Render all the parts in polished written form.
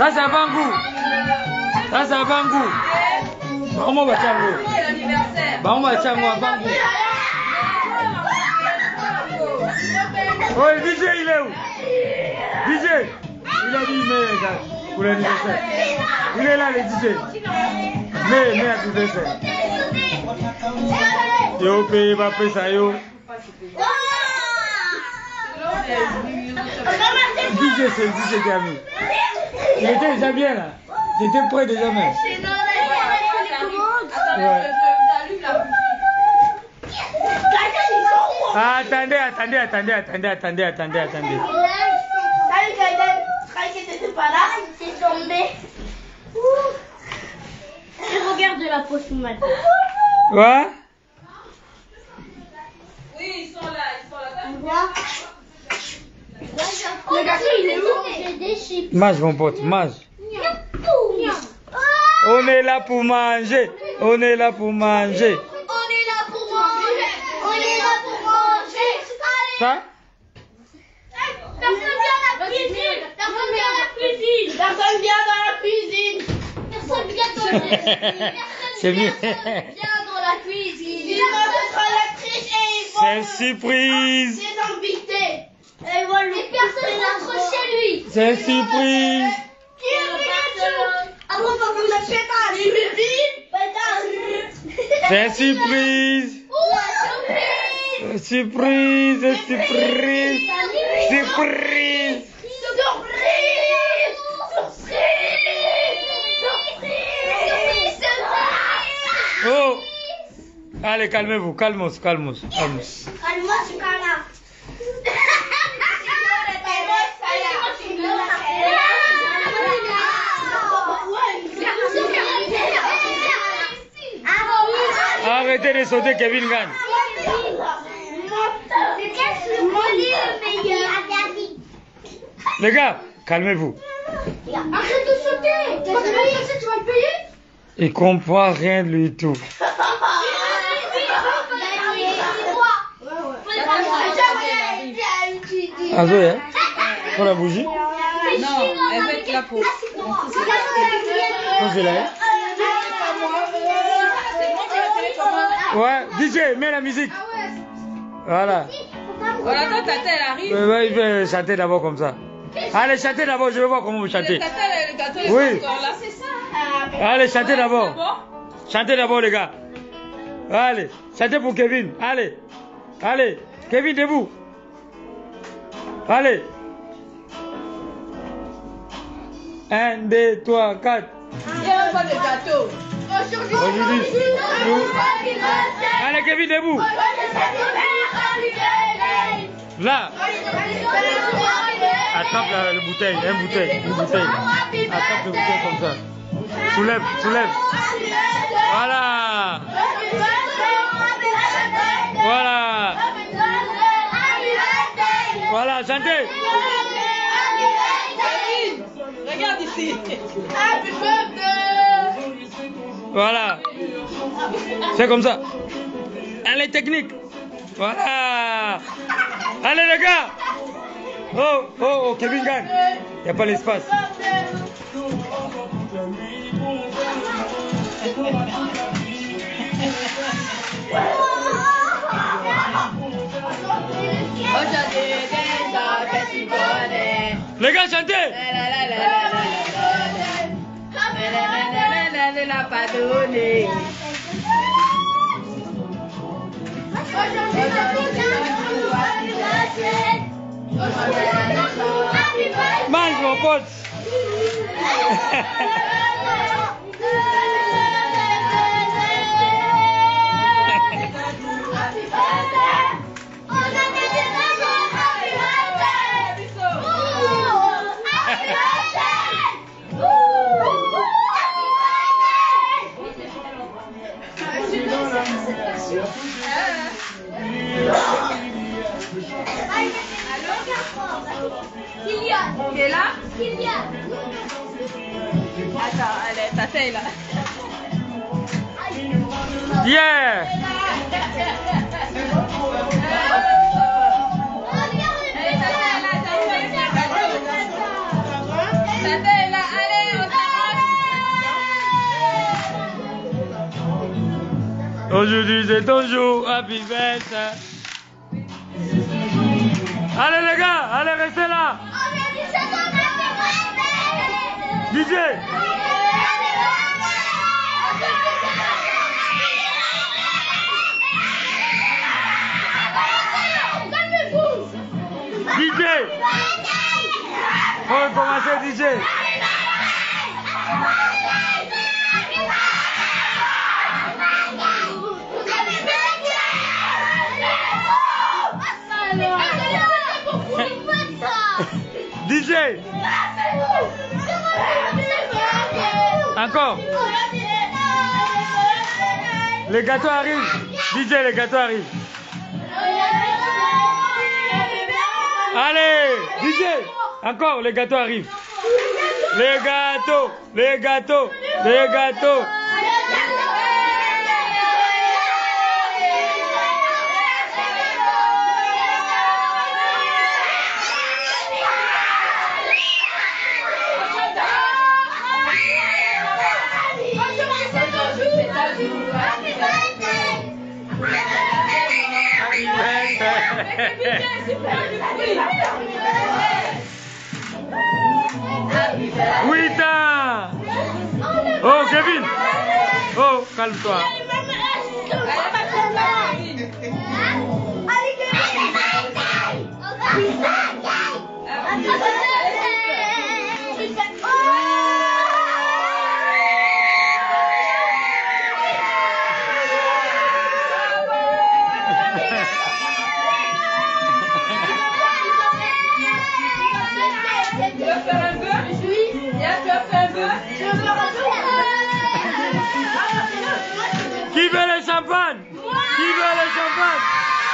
Ça c'est Bangou. Ça c'est Bangou. Comment va Tchango? Comment va Tchango à Bangou? Oh, le DJ il est où? DJ, il a dit mais pour l'anniversaire. Il est là le DJ. Mais anniversaire. Yo paye va payer ça yo. DJ c'est le DJ qui a mis. Il était déjà bien là. J'étais prêt déjà même. Ouais. Attendez. C'est tombé. Je regarde la pause ce matin. Ouais. Oui, ils sont là. Le gâteau, il est où? J'ai des chips. Mange mon pote, mange. On est là pour manger. On est là pour manger. Ça? Personne vient dans la cuisine. C'est mieux. Dans la cuisine. C'est surprise. Et personne rentre chez lui. C'est surprise. C'est surprise. Surprise. Oh. Allez, calmez-vous, calmos. Arrêtez de sauter, Kevin gagne. Les gars, calmez-vous. Arrête de sauter. Tu vas le payer? Il comprend rien du tout. Azo, hein? Pour la bougie? Non, elle va être là pour. Posez là. Ouais, DJ, mets la musique. Voilà. Voilà, toi, Tata, elle arrive. Il veut chanter d'abord comme ça. Allez, chantez d'abord, je vais voir comment vous chantez. Le gâteau, il est Oui. encore là, c'est ça. Allez, chantez d'abord. Chantez d'abord, les gars. Allez, chantez pour Kevin. Allez. Kevin, debout. Allez. 1, 2, 3, 4. Il n'y a même pas de gâteau. Aujourd'hui, allez, Kevin, debout. Là. Attrape la bouteille, une bouteille. Attrape la bouteille comme ça. Soulève. Voilà. Voilà, chantez. Regarde ici. Voilà. C'est comme ça. Allez, technique. Voilà. Allez, les gars. Oh, Kevin gagne. Il n'y a pas l'espace. Les gars, chantez. La pas donné. Mange mon pote. Kylian. T'es là? Kylian. Attends, allez, ta taille là. Yeah. Ta taille là, allez. Aujourd'hui c'est ton jour, happy birthday. Allez les gars, allez restez là. DJ. DJ. On va commencer DJ. DJ. Encore. Les gâteaux arrivent. DJ, les gâteaux arrivent. Allez, DJ. Encore, les gâteaux arrivent. Les gâteaux, les gâteaux, les gâteaux. Oui, oh, Kevin. Oh, calme-toi. Qui veut le champagne? Qui veut le champagne?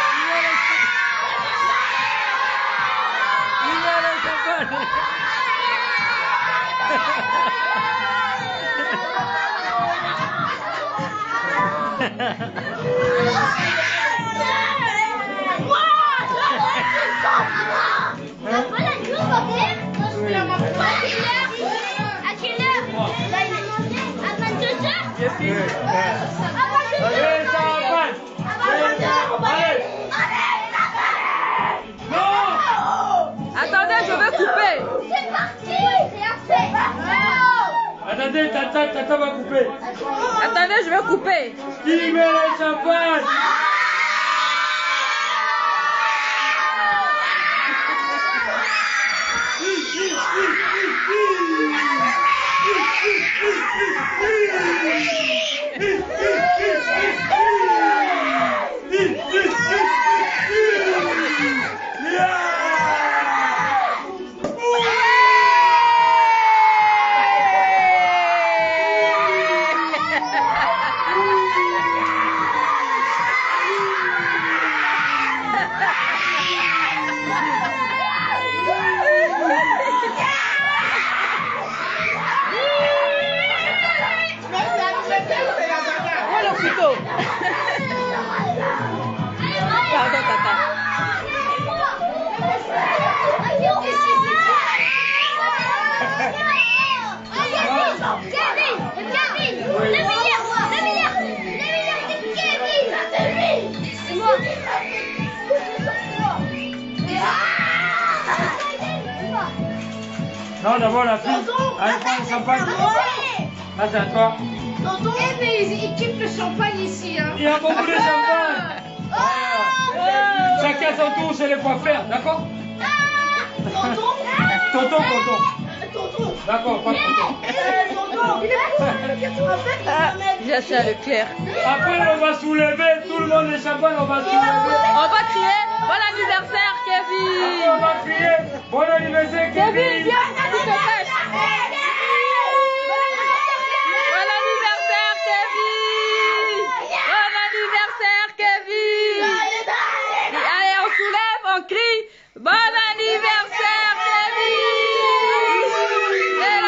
Qui veut le champagne? Attendez, je vais couper. C'est parti. Attendez, Tata va couper. Attendez, je vais couper. Qui met le champagne? Pardon, Tata. Non, d'abord la fille. Allez, prends le champagne. Là, c'est à toi. Tonton, mais ils kiffent le champagne ici. Hein. Il y a beaucoup de champagne. Chacun son tour chez les coiffeurs, d'accord? Tonton. Tonton. Tonton. D'accord, pas de tonton. Bien sûr, le clair. Après, on va soulever tout le monde les champagnes, on va soulever. On va crier bon anniversaire, Kevin. On va crier bon anniversaire, Kevin, Kevin. viens, tu te caches. Bon anniversaire, Kevin. Bon anniversaire, Kevin. Allez, on soulève, on crie. Bon anniversaire, Kevin. C'est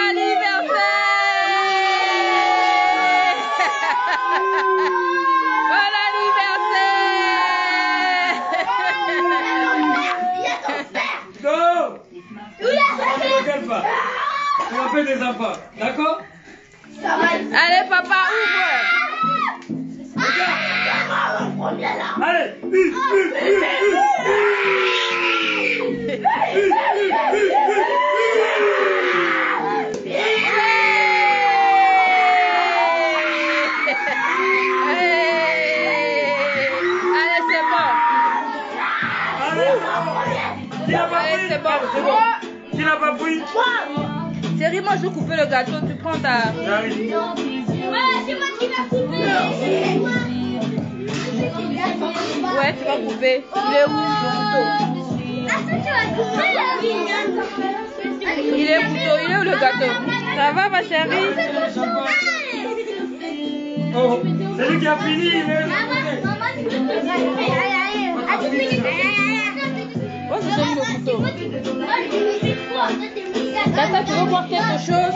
l'anniversaire. Bon anniversaire. Non. Ne regarde pas. Tu vas faire des enfants, d'accord? Allez, papa, ouvre. Regarde. Allez. Allez, c'est bon. Allez, c'est bon. Qui n'a pas pris? Chérie, moi je vais couper le gâteau, tu prends ta... J'arrive. C'est moi qui vais couper. Ouais, tu vas couper. Il est où le couteau? Il est où le gâteau? Ça va ma chérie? Oh, c'est lui qui a fini. Il est... Oh, je donne le couteau. Tata, tu veux boire quelque chose?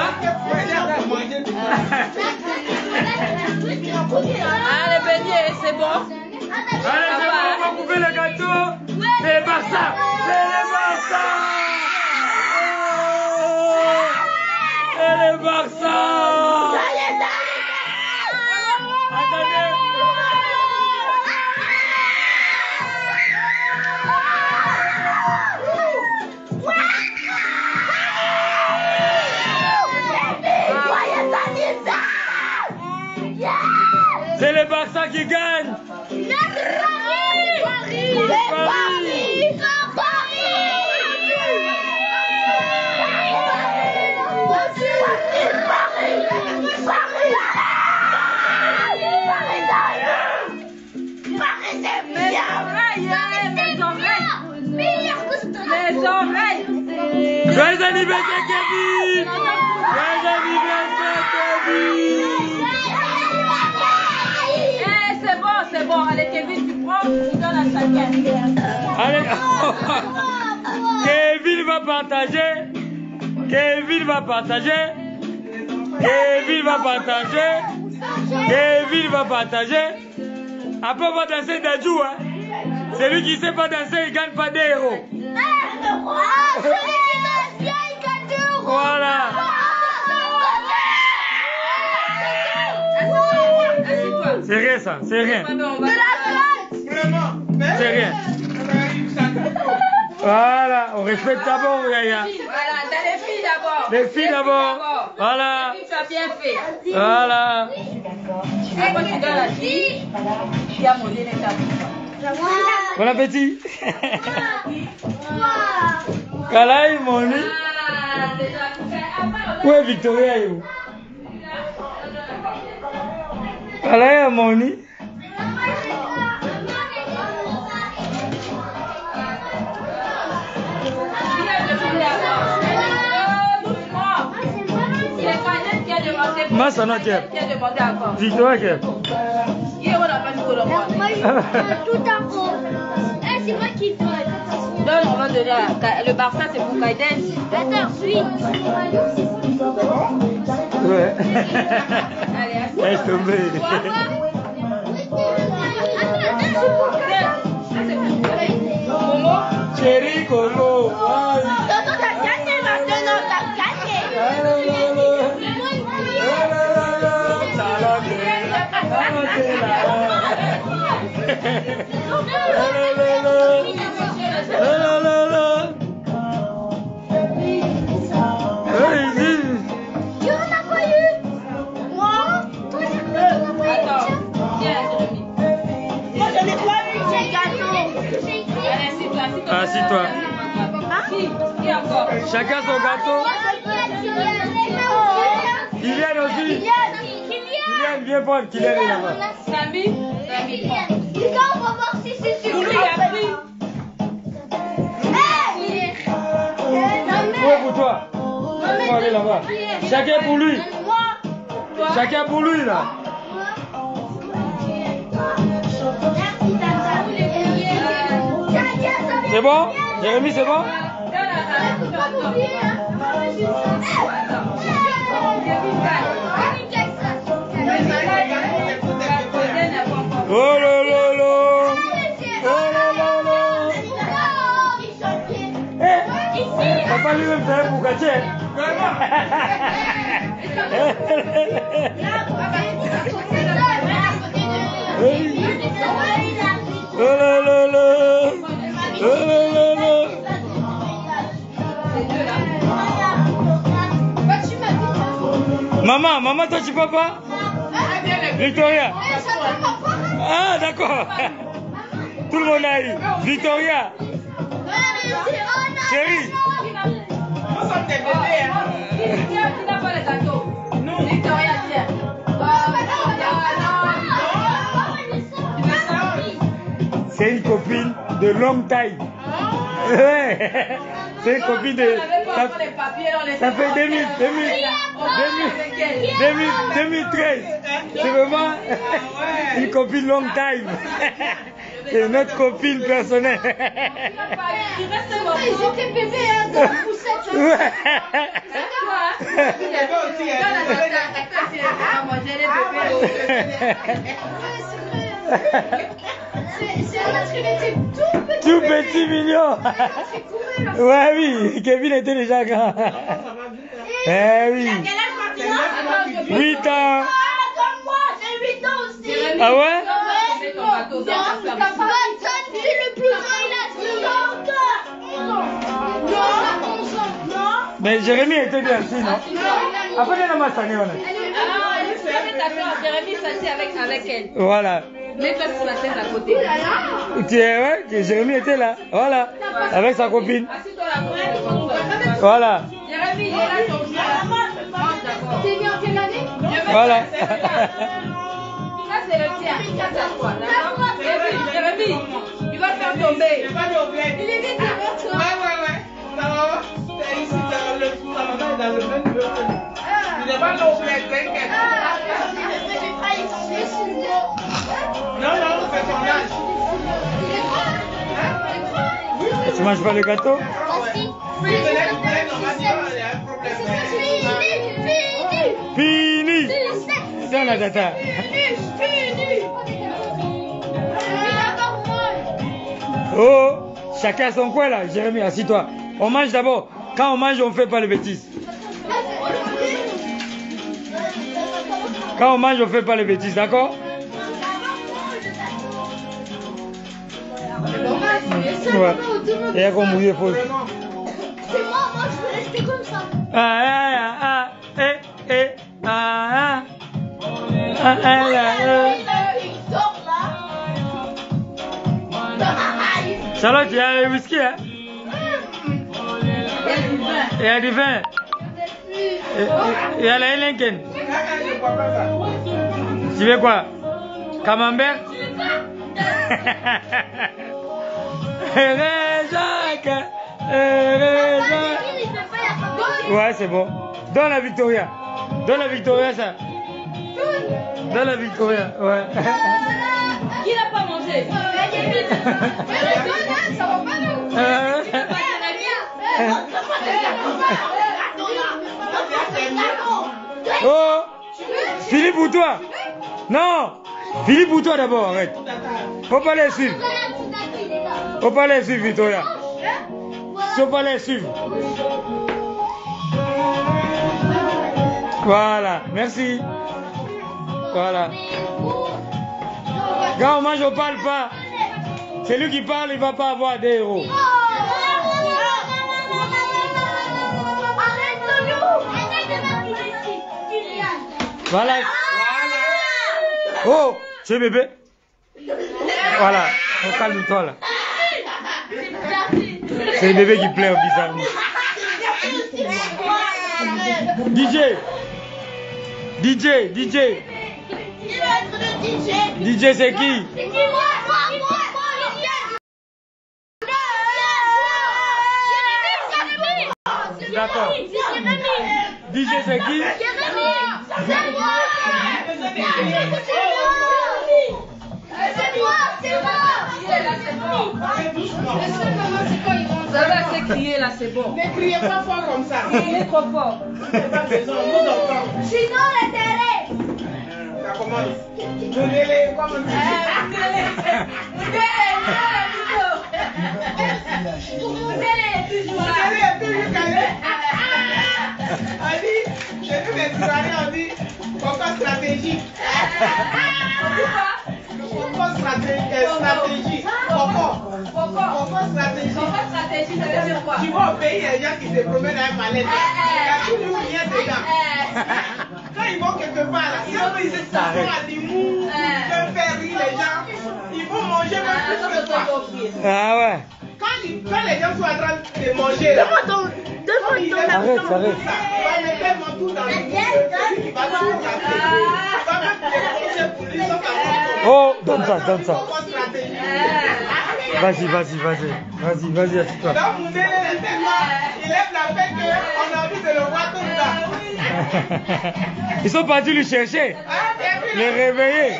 Allez, Béni, c'est bon? Allez, c'est bon, on va couper le gâteau. C'est le Barça. C'est le Barça. C'est le Barça. Attendez. C'est le Barça qui gagne. Joyeux anniversaire Kevin! Joyeux anniversaire Kevin! C'est bon, allez Kevin, tu prends, tu donnes à chacun. Allez, Kevin va partager. Kevin va partager. Kevin va partager. Kevin va partager. Après on va danser d'Adjou, hein. Celui qui ne sait pas danser, il ne gagne pas d'euros. Celui qui danse bien, il gagne 2 euros. Voilà. C'est rien ça, c'est rien. C'est rien. Voilà, on respecte d'abord, Yaya. Voilà, t'as les filles d'abord. Les filles d'abord. Voilà. Et puis tu as bien fait. Voilà. Et quand tu donnes la fille, tu as mangé les tables. Bon appétit. Kalaï, Moni. Où est Victoria? Kalaï, Moni. Massa, non, tiens. Victoria, Tout en haut. C'est moi qui fais. Non, on va donner le Barça, c'est pour Kaiden. Attends, suis. ouais. Allez, Laisse tomber. Momo. Chéri Colo. Tonton, t'as gagné maintenant, t'as gagné. Tu en as pas eu? Moi? Toi, j'ai pas eu. Attends, viens, Jérémy. Moi, j'en ai pas eu, j'ai le gâteau. Allez, assieds-toi, assieds-toi. Assis-toi. Qui encore? Chacun son gâteau. Kylian aussi. Kylian, viens prendre. Kylian est là-bas. Samy? Samy. Les gars, on va voir si c'est sûr. Pour lui, il a pris. Où est pour toi? On va aller là-bas. Chacun pour lui. Chacun pour lui, là. C'est bon? Jérémy, c'est bon? Oh là là là! Oh là là là! Papa lui-même fait un boucatier. Oh là là là. Oh là là là. Maman, toi tu peux pas? Victoria. Ah, d'accord. Tout le monde a eu. Victoria. Chérie. Nous sommes des bébés. Qui n'a pas les gâteaux? Nous. Victoria, tiens. C'est une copine de long time. C'est une copine de... Ça fait 2013. C'est vraiment une copine long time. C'est notre copine personnelle. Ils étaient bébés, hein, dans la poussette. C'est parce qu'il était tout petit, mignon. Ouais, oui, Kevin était déjà grand. Eh oui. 8 ans. comme moi, j'ai 8 ans aussi. Ah ouais? C'est le plus grand, il a 11 ans. Non. Mais Jérémy était bien aussi, non? Après, il y a ma sangée, on a. Jérémy s'assied avec elle. Voilà. Mets-toi sur la tête à côté. Ouais, Jérémy était là. Voilà. Avec sa copine. Assieds-toi là. Voilà. Jérémy, il est là, ton frère. T'es né en quelle année? Voilà. Ça, c'est le tien. Ça, c'est toi. Jérémy, tu vas faire tomber. Il est vite devant toi. Ouais. Ça va. C'est ici, ça va dans le même bureau. Il n'est pas là au bled, t'inquiète. Non, c'est ton âge. Tu manges pas le gâteau? Fini. C'est la data. Oh, chacun son coin là. Jérémy, assis-toi. On mange d'abord. Quand on mange, on ne fait pas les bêtises. Quand on mange, on ne fait pas les bêtises, d'accord? Ouais. Et qu'on mouille faux. C'est moi, je veux rester comme ça. Charlotte, il y a le whisky, hein? Il y a du vin. Il y a la Heineken. Tu veux quoi? Camembert? Ouais, c'est bon. Donne la Victoria. Donne la Victoria, ça. Donne la Victoria, ouais. Qui n'a pas mangé? Ça va pas nous. Oh, Philippe pour toi. Non, Philippe pour toi d'abord, arrête. Faut pas les suivre. Faut pas les suivre, Victoria. Faut pas les suivre. Voilà, merci. Voilà. Quand on mange, on parle pas. C'est lui qui parle, il va pas avoir des héros. Voilà. Oh, c'est bébé. Voilà, on calme-toi là. C'est le bébé qui pleure bizarrement. DJ. DJ c'est qui? D'accord. DJ c'est qui? Ça va se crier là, c'est bon. Ne criez pas fort comme ça. Il est trop fort. C'est pas besoin, nous entendons. Je suis dans la télé. Ça commence. Donnez-les comme on dit. Donnez-les toujours calé. On dit, chez nous les Ivoiriens, on dit, pourquoi stratégique? On dit quoi? tu savais faire quoi? Tu vas au pays, les gens qui se promènent à un palais. Il y a toujours rien dedans. Quand ils vont quelque part, là, ils se font à l'humour, ils peuvent faire rire les gens. Ils vont manger même plus que toi. Ah ouais. Quand les gens sont en train de manger, là, Arrête. il va mettre tellement tout dans le celui qui va tout casser. Il va même défoncer pour lui sans avoir Oh, donne ça, donne ça. stratégie. Vas-y, assieds-toi. Donc, Moundé, il lève la fête qu'on a envie de le voir comme ça. Ils sont partis lui chercher, Ah, bien vu. les réveiller.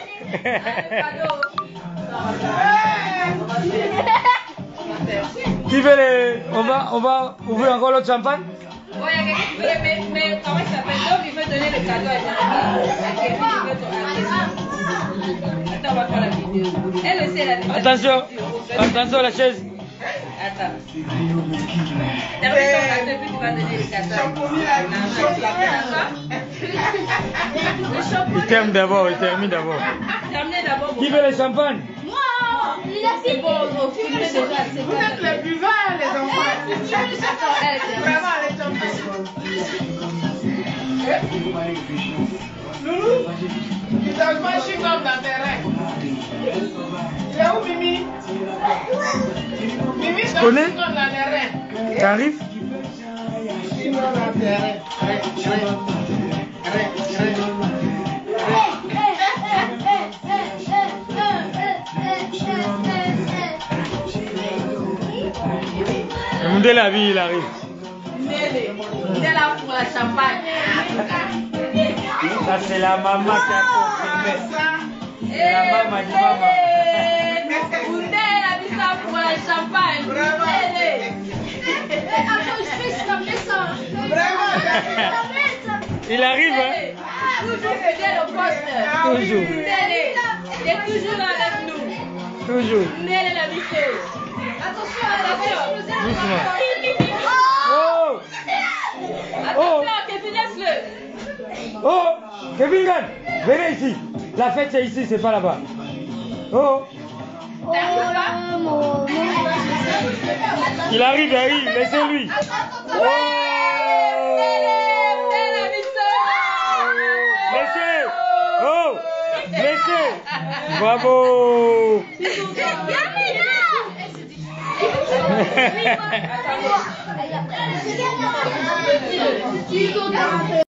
Qui veut les... On va ouvrir encore l'autre champagne? Ouais, il y a quelqu'un qui veut, mais comment il s'appelle? Donc, il veut donner le cadeau à Jérémy. Attends, on va faire la vidéo. Elle aussi, elle a dit. Attention la chaise. Attends. Termine ton gâteau et puis tu vas donner le cadeau. Il termine d'abord. Terminez d'abord. Qui veut le champagne? Moi, il a C'est bon, on filme déjà. C'est Vous êtes les buveurs, les enfants. Vraiment, les champions. Loulou, tu t'as pas chic comme dans tes rêves. C'est où Mimi? Mimi, tu connais? chic comme dans tes rêves. T'arrives? Chic comme dans tes rêves. Moundé la vie, il arrive. Il est là pour la champagne. Ça c'est la maman qui a confirmé. C'est la maman du maman. Vous êtes là pour la champagne. Attends, je fais ça. Vraiment, Il arrive, hein? Toujours fidèle au poste. Toujours. Il est toujours là avec nous. Toujours. Nelle la victoire. Attention, Doucement. Oh! attention, Kevin, laisse-le. Oh! Kevin Gan, venez ici. La fête c'est ici, c'est pas là-bas. Oh! Il arrive, laissez-lui. Oh! Laissez! Oh! Laissez! Bravo! Attends.